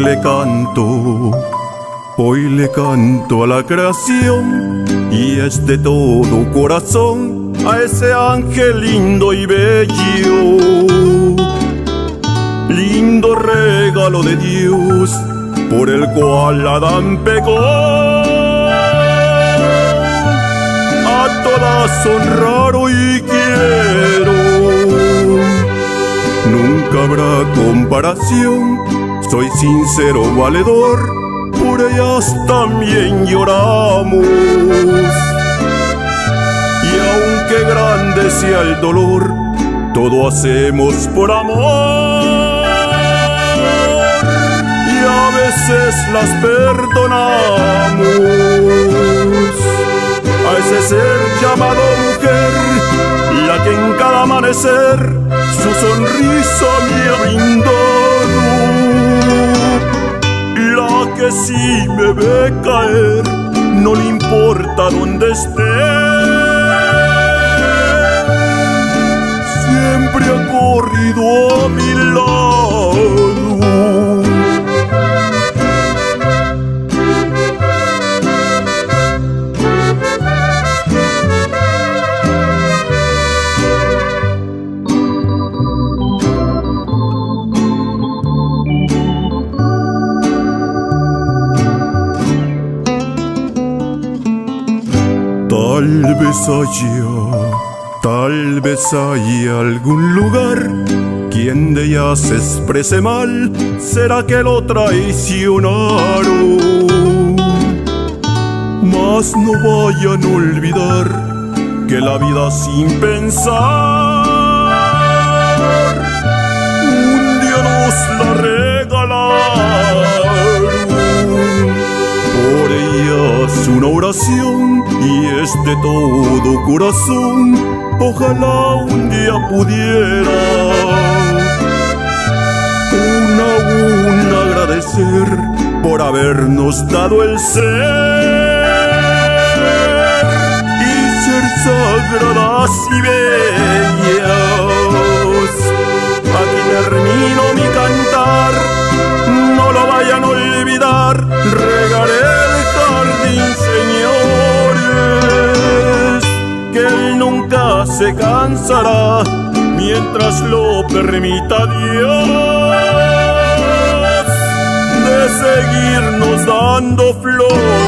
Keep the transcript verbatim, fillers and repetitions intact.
le canto, hoy le canto a la creación, y es de todo corazón a ese ángel lindo y bello. Lindo regalo de Dios, por el cual Adán pecó. A todas honraro y quiero. Nunca habrá comparación, soy sincero valedor, por ellas también lloramos. Y aunque grande sea el dolor, todo hacemos por amor. Y a veces las perdonamos. A ese ser llamado mujer, la que en cada amanecer su sonrisa me ha brindado. La que si me ve caer, no le importa dónde esté. Siempre ha corrido a mi lado. Tal vez haya, tal vez haya algún lugar, quien de ella se exprese mal, será que lo traicionaron. Mas no vayan a olvidar que la vida sin pensar un día nos la regalaron. Por ellas una oración, y es de todo corazón, ojalá un día pudiera una a una agradecer por habernos dado el ser y ser sagradas y bellas. Aquí termino mi cantar, no lo vayan a olvidar, regaré el jardín, señores, que él nunca se cansará mientras lo permita Dios, de seguirnos dando flores.